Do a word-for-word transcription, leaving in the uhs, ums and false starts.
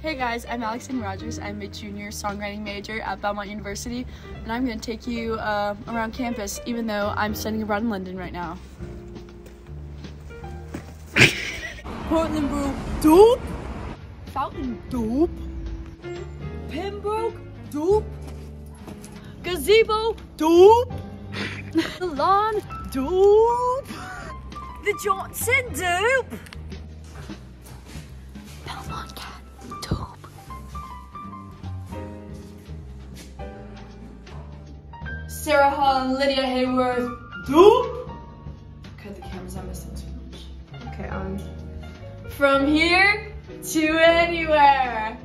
Hey guys, I'm Alexandra Rogers. I'm a junior songwriting major at Belmont University, and I'm going to take you uh, around campus, even though I'm studying abroad in London right now. Portland Brew, dope. Fountain, Dope. Pembroke, dope. Gazebo, dope. The lawn, dope. The Johnson, dope. Belmont Cat, dope. Sarah Hall and Lydia Hayworth, Dope. cut the cameras, I'm missing too much. Okay, um. From here to anywhere.